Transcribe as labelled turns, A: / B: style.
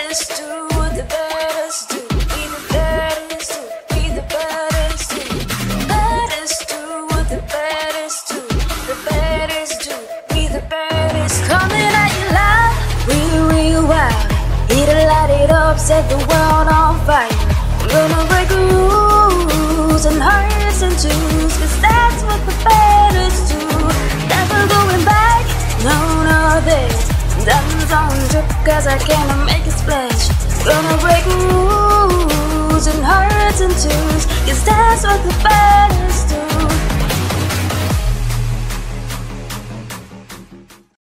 A: baddest do what the baddest do. Be the baddest do. Be the baddest do. Baddest do what the baddest do. The baddest do. Be the baddest. Coming at you loud, real wild. Hit it, light it up, set the world on fire. We're gonna break the rules and hearts and twos, 'cause that's what the baddest do. Never going back, no, this. Diamonds on drip, 'cause I cannot make it splash. We're gonna break rules and hearts and twos, 'cause that's what the baddest do.